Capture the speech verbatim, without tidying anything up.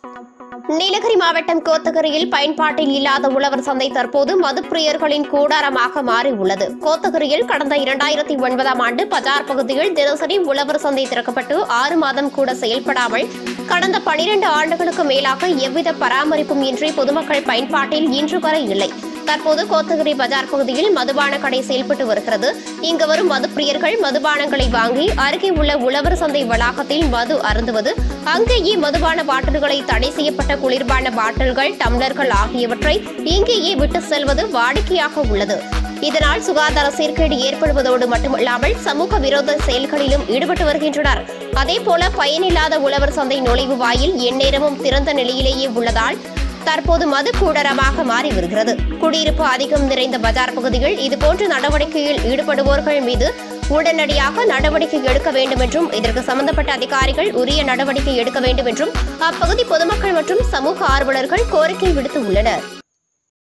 நீலகிரி மாவட்டம் கோத்தகிரியில் பயன்பாட்டில் இல்லாத உழவர் சந்தை தற்போது மதுப்பிரியர்களின் கூடாரமாக மாறியுள்ளது. கோத்தகிரியில் கடந்த இரண்டாயிரத்தி ஒன்பதாம் ஆண்டு பஜார் பகுதியில் தினசரி உழவர் சந்தை திறக்கப்பட்டு ஆறு மாதம் கூட செயல்படாமல் கடந்த பனிரண்டு ஆண்டுகளுக்கு மேலாக எவ்வித பராமரிப்பும் இன்றி பொதுமக்கள் பயன்பாட்டில் இன்று வரை இல்லை. தற்போது கோத்தகிரி பஜார் பகுதியில் மதுபான கடை செயல்பட்டு வருகிறது. இங்கு வரும் மதுப்பிரியர்கள் மதுபானங்களை வாங்கி அருகே உள்ள உழவர் சந்தை வளாகத்தில் மது அருந்துவது, அங்கேயே மதுபான பாட்டில்களை தடை செய்யப்பட்ட குளிர்பான பாட்டில்கள், டம்ளர்கள் ஆகியவற்றை இங்கேயே விட்டு செல்வது வாடிக்கையாக உள்ளது. இதனால் சுகாதார சீர்கேடு ஏற்படுவதோடு மட்டுமல்லாமல் சமூக விரோத செயல்களிலும் ஈடுபட்டு வருகின்றனர். அதேபோல பயனில்லாத உழவர் சந்தை நுழைவு வாயில் எந்நேரமும் திறந்த நிலையிலேயே உள்ளதால் தற்போது மது கூடரமாக மாறி வருகிறது. குடியிருப்பு அதிகம் நிறைந்த பஜார் பகுதியில் இதுபோன்ற நடவடிக்கையில் ஈடுபடுவோர்கள் மீது உடனடியாக நடவடிக்கை எடுக்க வேண்டும் என்றும் இதற்கு சம்பந்தப்பட்ட அதிகாரிகள் உரிய நடவடிக்கை எடுக்க வேண்டும் என்றும் அப்பகுதி பொதுமக்கள் மற்றும் சமூக ஆர்வலர்கள் கோரிக்கை விடுத்துள்ளனர்.